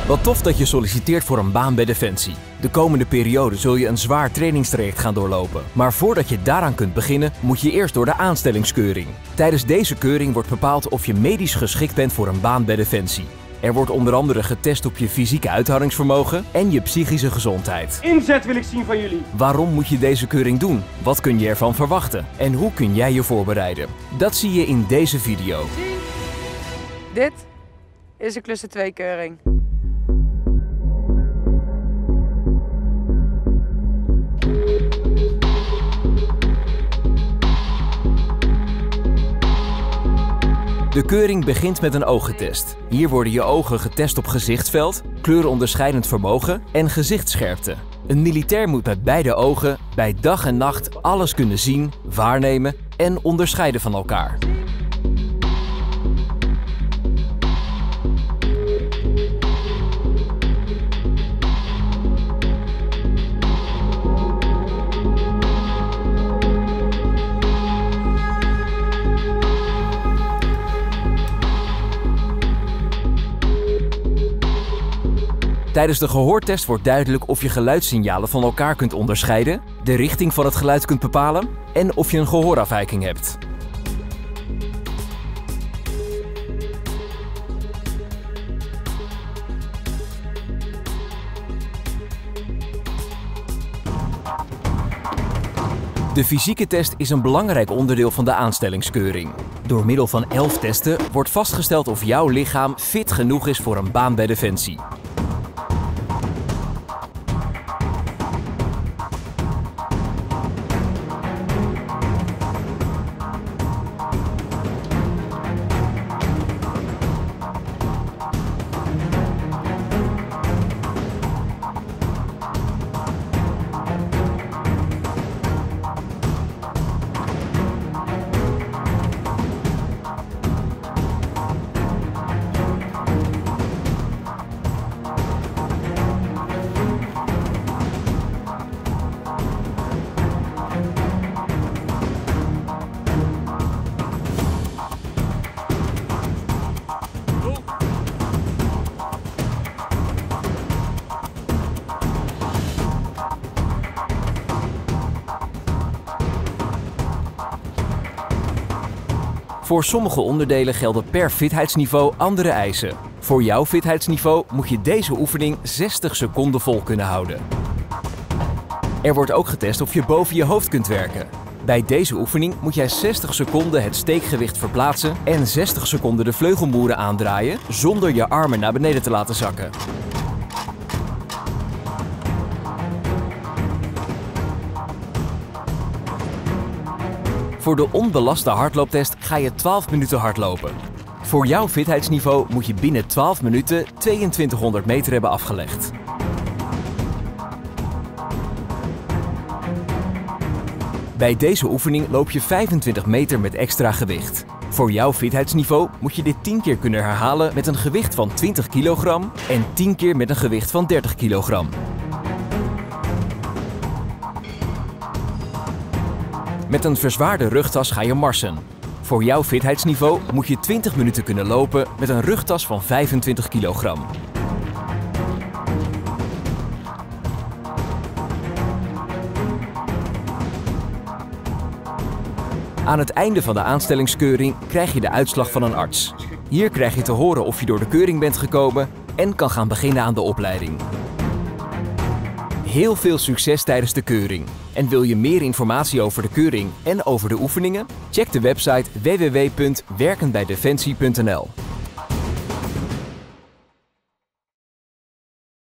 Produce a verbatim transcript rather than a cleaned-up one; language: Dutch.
Wat tof dat je solliciteert voor een baan bij Defensie. De komende periode zul je een zwaar trainingstraject gaan doorlopen. Maar voordat je daaraan kunt beginnen, moet je eerst door de aanstellingskeuring. Tijdens deze keuring wordt bepaald of je medisch geschikt bent voor een baan bij Defensie. Er wordt onder andere getest op je fysieke uithoudingsvermogen en je psychische gezondheid. Inzet wil ik zien van jullie. Waarom moet je deze keuring doen? Wat kun je ervan verwachten? En hoe kun jij je voorbereiden? Dat zie je in deze video. Dit is een klussen twee keuring. De keuring begint met een oogentest. Hier worden je ogen getest op gezichtsveld, kleurenonderscheidend vermogen en gezichtsscherpte. Een militair moet met beide ogen bij dag en nacht alles kunnen zien, waarnemen en onderscheiden van elkaar. Tijdens de gehoortest wordt duidelijk of je geluidssignalen van elkaar kunt onderscheiden, de richting van het geluid kunt bepalen en of je een gehoorafwijking hebt. De fysieke test is een belangrijk onderdeel van de aanstellingskeuring. Door middel van elf testen wordt vastgesteld of jouw lichaam fit genoeg is voor een baan bij Defensie. Voor sommige onderdelen gelden per fitheidsniveau andere eisen. Voor jouw fitheidsniveau moet je deze oefening zestig seconden vol kunnen houden. Er wordt ook getest of je boven je hoofd kunt werken. Bij deze oefening moet jij zestig seconden het steekgewicht verplaatsen en zestig seconden de vleugelmoeren aandraaien zonder je armen naar beneden te laten zakken. Voor de onbelaste hardlooptest ga je twaalf minuten hardlopen. Voor jouw fitheidsniveau moet je binnen twaalf minuten tweeëntwintighonderd meter hebben afgelegd. Bij deze oefening loop je vijfentwintig meter met extra gewicht. Voor jouw fitheidsniveau moet je dit tien keer kunnen herhalen met een gewicht van twintig kilogram en tien keer met een gewicht van dertig kilogram. Met een verzwaarde rugtas ga je marsen. Voor jouw fitheidsniveau moet je twintig minuten kunnen lopen met een rugtas van vijfentwintig kilogram. Aan het einde van de aanstellingskeuring krijg je de uitslag van een arts. Hier krijg je te horen of je door de keuring bent gekomen en kan gaan beginnen aan de opleiding. Heel veel succes tijdens de keuring. En wil je meer informatie over de keuring en over de oefeningen? Check de website w w w punt werken bij defensie punt n l.